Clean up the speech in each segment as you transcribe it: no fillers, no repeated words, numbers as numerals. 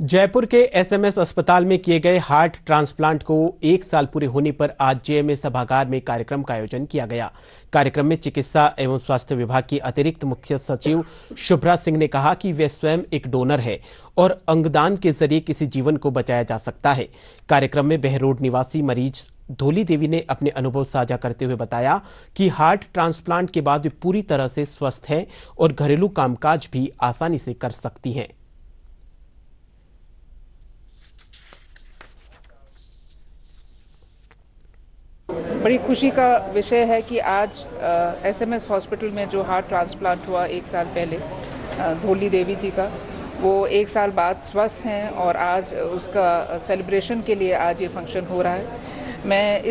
जयपुर के एसएमएस अस्पताल में किए गए हार्ट ट्रांसप्लांट को 1 साल पूरे होने पर आज जेएमए सभागार में कार्यक्रम का आयोजन किया गया। कार्यक्रम में चिकित्सा एवं स्वास्थ्य विभाग की अतिरिक्त मुख्य सचिव शुभ्रा सिंह ने कहा कि वे स्वयं एक डोनर है और अंगदान के जरिए किसी जीवन को बचाया जा सकता है। कार्यक्रम में बहरोड निवासी मरीज धोली देवी ने अपने अनुभव साझा करते हुए बताया कि हार्ट ट्रांसप्लांट के बाद वे पूरी तरह से स्वस्थ हैं और घरेलू कामकाज भी आसानी से कर सकती हैं। बड़ी खुशी का विषय है कि आज एसएमएस हॉस्पिटल में जो हार्ट ट्रांसप्लांट हुआ 1 साल पहले धोली देवी जी का, वो 1 साल बाद स्वस्थ हैं और आज उसका सेलिब्रेशन के लिए आज ये फंक्शन हो रहा है। मैं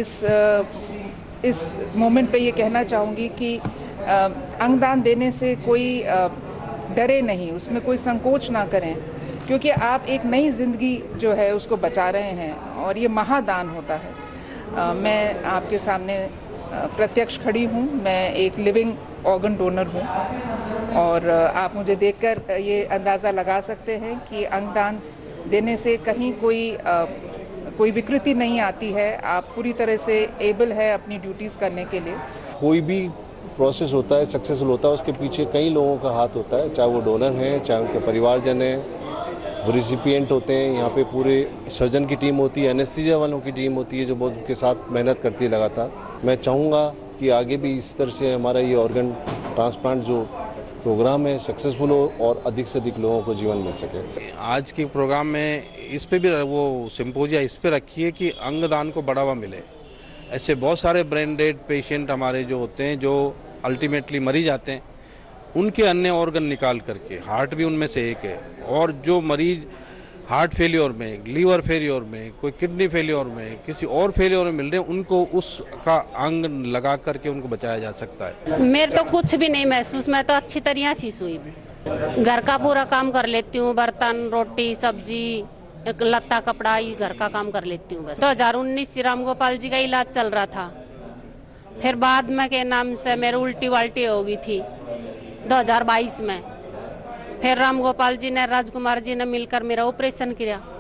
इस मोमेंट पे ये कहना चाहूँगी कि अंगदान देने से कोई डरे नहीं, उसमें कोई संकोच ना करें, क्योंकि आप एक नई ज़िंदगी जो है उसको बचा रहे हैं और ये महादान होता है। मैं आपके सामने प्रत्यक्ष खड़ी हूँ। मैं एक लिविंग ऑर्गन डोनर हूँ और आप मुझे देखकर ये अंदाज़ा लगा सकते हैं कि अंगदान देने से कहीं कोई विकृति नहीं आती है। आप पूरी तरह से एबल है अपनी ड्यूटीज़ करने के लिए। कोई भी प्रोसेस होता है, सक्सेसफुल होता है, उसके पीछे कई लोगों का हाथ होता है, चाहे वो डोनर हैं, चाहे उनके परिवारजन हैं, वो रिसिपिएंट होते हैं। यहाँ पे पूरे सर्जन की टीम होती है, एनेस्थीसिया वालों की टीम होती है जो बहुत उनके साथ मेहनत करती है लगातार। मैं चाहूँगा कि आगे भी इस तरह से हमारा ये ऑर्गन ट्रांसप्लांट जो प्रोग्राम है सक्सेसफुल हो और अधिक से अधिक लोगों को जीवन मिल सके। आज के प्रोग्राम में इस पे भी वो सिंपोजिया इस पे रखी है कि अंगदान को बढ़ावा मिले। ऐसे बहुत सारे ब्रेन डेड पेशेंट हमारे जो होते हैं, जो अल्टीमेटली मरी जाते हैं, उनके अन्य ऑर्गन निकाल करके, हार्ट भी उनमें से एक है, और जो मरीज हार्ट फेलियर में, लीवर फेलियर में, कोई किडनी फेलियर में, किसी और फेलियर में मिल रहे हैं, उनको उसका अंग लगा करके उनको बचाया जा सकता है। मेरे तो कुछ भी नहीं महसूस, मैं तो अच्छी तरह से सोई हूँ। घर का पूरा काम कर लेती हूँ, बर्तन, रोटी, सब्जी, लत्ता, कपड़ा, ये घर का काम कर लेती हूँ बस। 2019 श्री राम गोपाल जी का इलाज चल रहा था, फिर बाद में के नाम से मेरे उल्टी वाल्टी हो गई थी 2022 में। फिर राम गोपाल जी ने, राजकुमार जी ने मिलकर मेरा ऑपरेशन किया।